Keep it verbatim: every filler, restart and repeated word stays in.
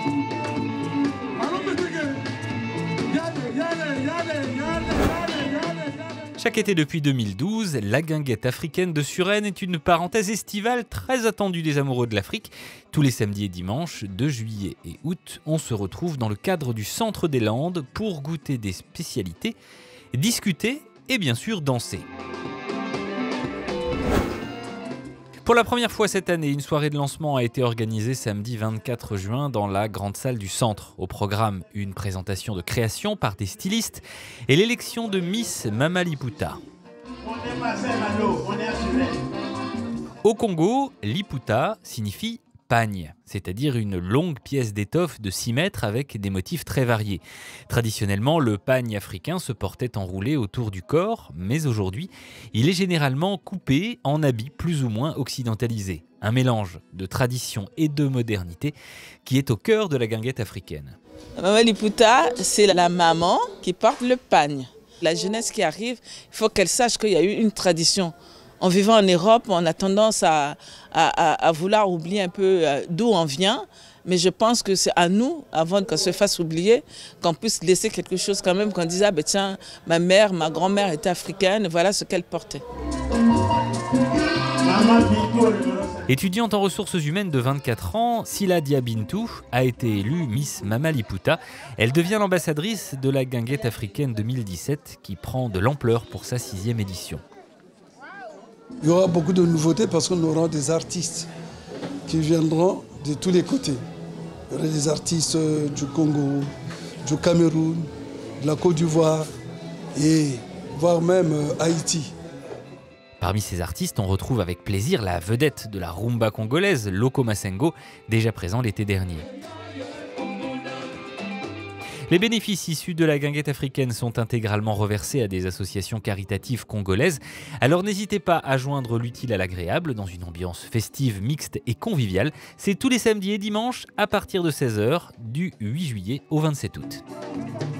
Chaque été depuis deux mille douze, la guinguette africaine de Suresnes est une parenthèse estivale très attendue des amoureux de l'Afrique. Tous les samedis et dimanches de juillet et août, on se retrouve dans le cadre du Centre des Landes pour goûter des spécialités, discuter et bien sûr danser. Pour la première fois cette année, une soirée de lancement a été organisée samedi vingt-quatre juin dans la grande salle du centre. Au programme, une présentation de création par des stylistes et l'élection de Miss Mama Liputa. Au Congo, Liputa signifie pagne, c'est-à-dire une longue pièce d'étoffe de six mètres avec des motifs très variés. Traditionnellement, le pagne africain se portait enroulé autour du corps, mais aujourd'hui, il est généralement coupé en habits plus ou moins occidentalisés. Un mélange de tradition et de modernité qui est au cœur de la guinguette africaine. Mama Liputa, c'est la maman qui porte le pagne. La jeunesse qui arrive, il faut qu'elle sache qu'il y a eu une tradition. En vivant en Europe, on a tendance à, à, à vouloir oublier un peu d'où on vient. Mais je pense que c'est à nous, avant qu'on se fasse oublier, qu'on puisse laisser quelque chose quand même, qu'on dise ah ben tiens, ma mère, ma grand-mère était africaine, voilà ce qu'elle portait. Étudiante en ressources humaines de vingt-quatre ans, Sila Diabintou a été élue Miss Mama Liputa. Elle devient l'ambassadrice de la guinguette africaine deux mille dix-sept qui prend de l'ampleur pour sa sixième édition. Il y aura beaucoup de nouveautés parce qu'on aura des artistes qui viendront de tous les côtés. Il y aura des artistes du Congo, du Cameroun, de la Côte d'Ivoire et voire même Haïti. Parmi ces artistes, on retrouve avec plaisir la vedette de la rumba congolaise, Loko Masengo, déjà présent l'été dernier. Les bénéfices issus de la guinguette africaine sont intégralement reversés à des associations caritatives congolaises. Alors n'hésitez pas à joindre l'utile à l'agréable dans une ambiance festive, mixte et conviviale. C'est tous les samedis et dimanches à partir de seize heures du huit juillet au vingt-sept août.